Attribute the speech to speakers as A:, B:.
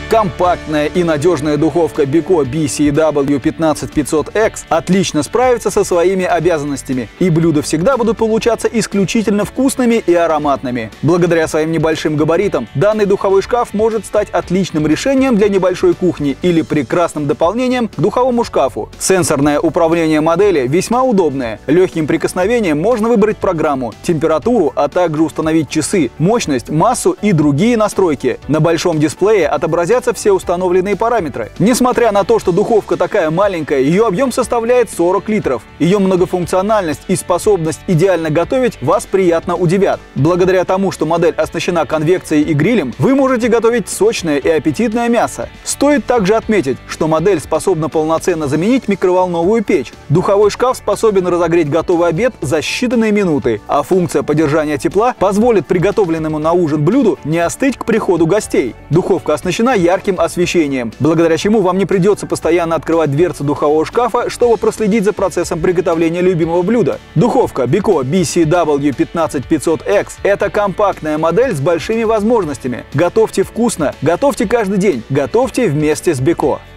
A: Компактная и надежная духовка Beko BCW15500X отлично справится со своими обязанностями, и блюда всегда будут получаться исключительно вкусными и ароматными. Благодаря своим небольшим габаритам данный духовой шкаф может стать отличным решением для небольшой кухни или прекрасным дополнением к духовому шкафу. Сенсорное управление модели весьма удобное. Легким прикосновением можно выбрать программу, температуру, а также установить часы, мощность, массу и другие настройки. На большом дисплее отобразятся все установленные параметры. Несмотря на то, что духовка такая маленькая, ее объем составляет 40 литров. Ее многофункциональность и способность идеально готовить вас приятно удивят. Благодаря тому, что модель оснащена конвекцией и грилем, вы можете готовить сочное и аппетитное мясо. Стоит также отметить, что модель способна полноценно заменить микроволновую печь. Духовой шкаф способен разогреть готовый обед за считанные минуты, а функция поддержания тепла позволит приготовленному на ужин блюду не остыть к приходу гостей. Духовка оснащена ярким освещением, благодаря чему вам не придется постоянно открывать дверцу духового шкафа, чтобы проследить за процессом приготовления любимого блюда. Духовка Beko BCW15500X – это компактная модель с большими возможностями. Готовьте вкусно, готовьте каждый день, готовьте вместе с Beko.